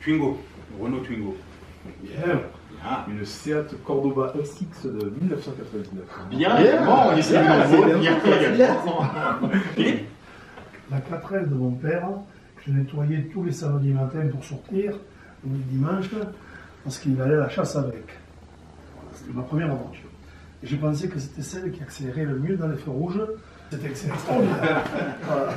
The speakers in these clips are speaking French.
Twingo, Renault Twingo. Bien. Une Seat Cordoba SX de 1999. Bien, bon, on est sur La 4L de mon père, je nettoyais tous les samedis matins pour sortir, ou le dimanche, parce qu'il allait à la chasse avec. C'était ma première aventure. Et j'ai pensé que c'était celle qui accélérait le mieux dans les feux rouges. C'était extraordinaire. Voilà.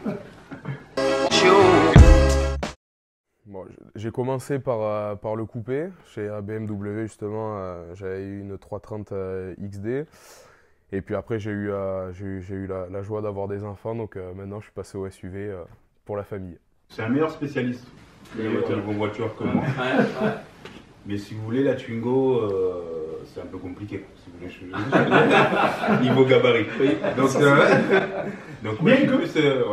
Bon, j'ai commencé par le coupé. Chez BMW, justement, j'avais eu une 330 XD. Et puis après, j'ai eu la joie d'avoir des enfants. Donc maintenant, je suis passé au SUV pour la famille. C'est un meilleur spécialiste de vos voitures que moi. Mais si vous voulez, la Twingo, c'est un peu compliqué. Si vous voulez, niveau gabarit. Donc bien que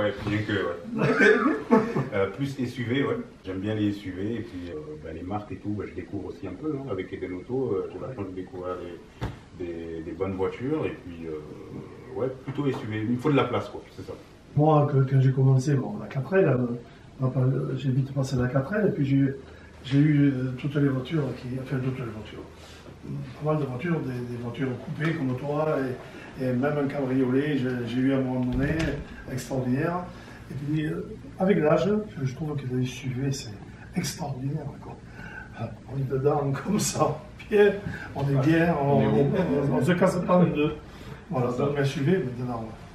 plus SUV, ouais. J'aime bien les SUV et puis les marques et tout, je découvre aussi un peu avec Eden Auto. J'ai la chance de découvrir des bonnes voitures et puis ouais, plutôt SUV. Il faut de la place, quoi. C'est ça. Moi, quand j'ai commencé, la 4L, j'ai vite passé la 4L et puis j'ai eu toutes les voitures pas mal de voitures, des voitures coupées comme toi et même un cabriolet, j'ai eu à un moment donné, extraordinaire. Et puis avec l'âge, je trouve que les SUV c'est extraordinaire. Quoi. On est dedans comme ça, bien, on est bien, on ne se casse pas en deux. Voilà, dans un SUV, mais dedans.